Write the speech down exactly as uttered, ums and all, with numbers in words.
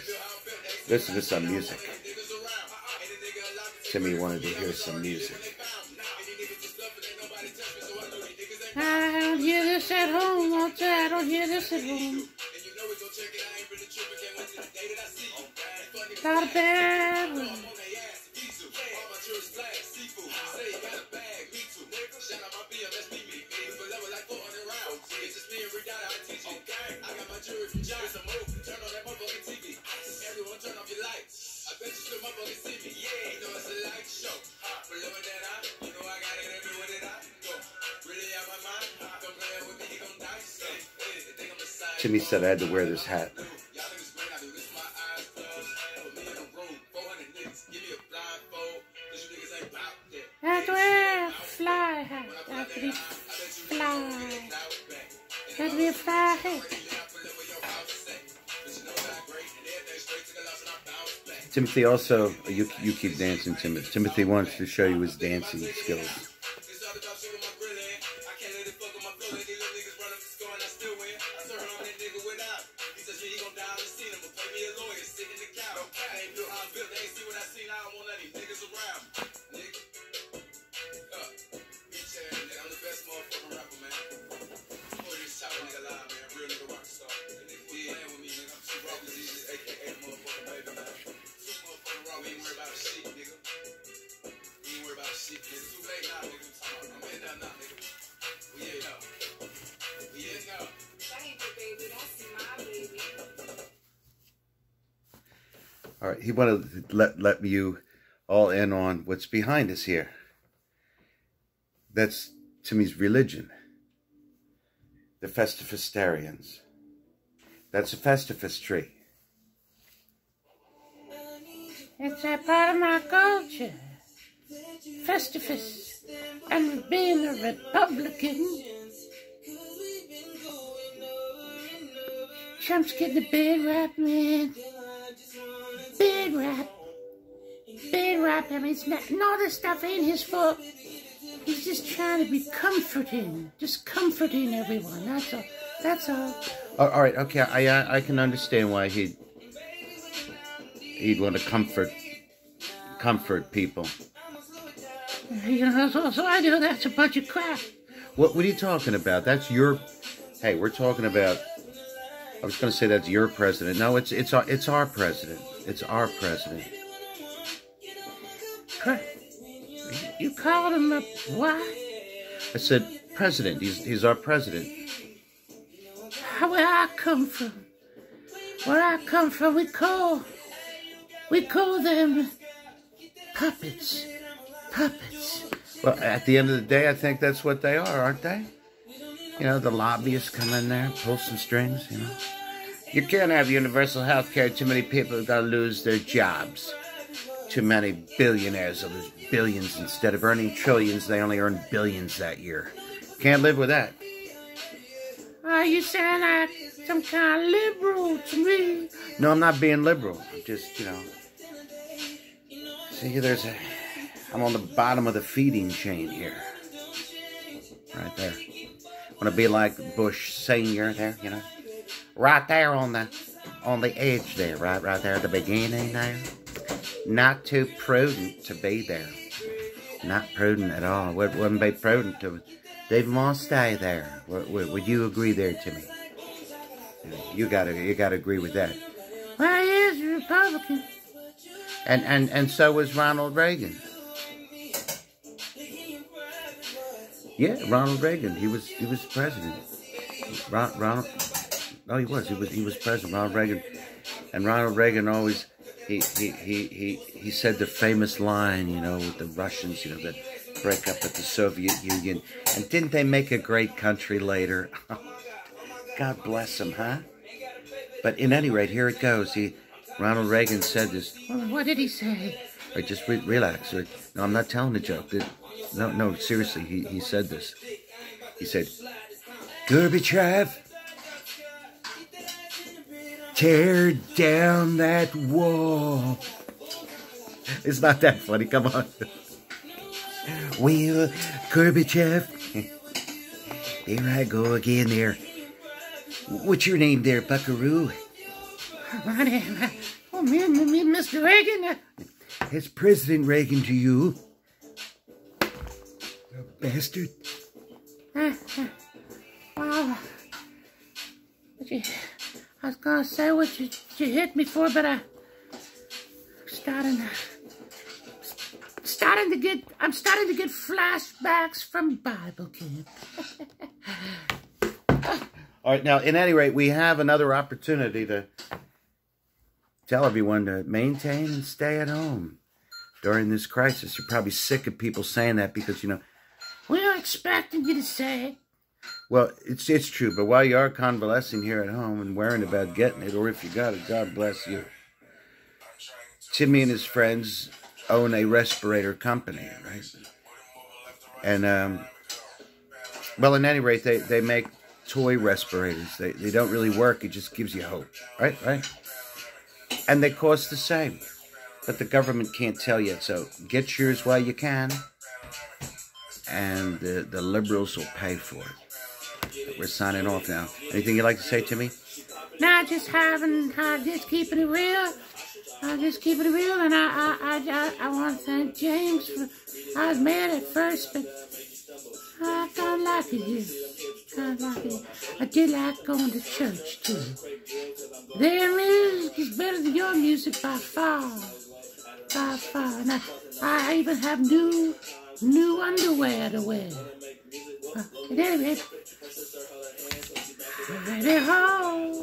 Listen to some music. Timmy wanted to hear some music. I don't hear this at home. I don't hear this at home. Not a bad one. Timmy said I had to wear this hat. I have to wear a fly hat. I have to be fly. I have to be a fly hat. Timothy also, you, you keep dancing, Timothy. Timothy wants to show you his dancing skills. All right, he wanted to let, let you all in on what's behind us here. That's Timmy's religion. The Festivustarians. That's a Festivus tree. It's a part of my culture. Festivus. And being a Republican. Trump's getting a bad rap, man. Bad rap. Bad rap. I mean, it's not, and all this stuff ain't his fault. He's just trying to be comforting. Just comforting everyone. That's all. That's all. Oh, all right, okay. I, I I can understand why he'd he'd want to comfort comfort people. You know, so, so I know that's a bunch of crap. What what are you talking about? That's your. Hey, we're talking about. I was going to say that's your president. No, it's it's our it's our president. It's our president. Pre you called him a what? I said president. He's he's our president. Where I come from, where I come from, we call we call them puppets. Puppets. Well, at the end of the day, I think that's what they are, aren't they? You know, the lobbyists come in there, pull some strings, you know. You can't have universal health care. Too many people are going to lose their jobs. Too many billionaires will lose billions. Instead of earning trillions, they only earn billions that year. Can't live with that. Are you saying I'm some kind of liberal to me? No, I'm not being liberal. I'm just, you know. See, there's a... I'm on the bottom of the feeding chain here. Right there. Want to be like Bush Senior there, you know? Right there on the on the edge there, right, right there at the beginning there. Not too prudent to be there. Not prudent at all. Would, wouldn't be prudent to... They want to stay there. Would, would, would you agree there, Timmy? You gotta, you gotta agree with that. Well, he is a Republican. And and and so was Ronald Reagan. Yeah, Ronald Reagan. He was he was president. Ron, Ronald. No, he was. He was he was president. Ronald Reagan. And Ronald Reagan always he he he he he said the famous line, you know, with the Russians, you know, that break up with the Soviet Union. And didn't they make a great country later? God bless them, huh? But in any rate, here it goes. He, Ronald Reagan said this. Well, what did he say? Or just re relax. Or, no, I'm not telling a joke. No, no, seriously, he, he said this. He said, Gorbachev, tear down that wall. It's not that funny, come on. Well, Gorbachev, here I go again there. What's your name there, buckaroo? My name, oh, me, me, me, Mister Reagan. It's President Reagan to you. You bastard. Uh, uh, well, you, I was gonna say what you, you hit me for, but I starting to, starting to get, I'm starting to get flashbacks from Bible camp. All right, now, at any rate, we have another opportunity to tell everyone to maintain and stay at home during this crisis. You're probably sick of people saying that because, you know... We were expecting you to say it. Well, it's it's true, but while you are convalescing here at home and worrying about getting it, or if you got it, God bless you. Timmy and his friends own a respirator company, right? And, um, well, at any rate, they, they make toy respirators. They, they don't really work. It just gives you hope, right? Right? And they cost the same. But the government can't tell yet, so get yours while you can. And the, the liberals will pay for it. We're signing off now. Anything you'd like to say, Timmy? Nah, just having, uh, just keeping it real. Uh, just keeping it real, and I, I, I, I, I want to thank James for. I was mad at first, but I kind of like it here. Kind of like it. I did like going to church too. Their music is better than your music by far, by far. And I, I even have new, new underwear to wear. Uh, at any rate, ready home.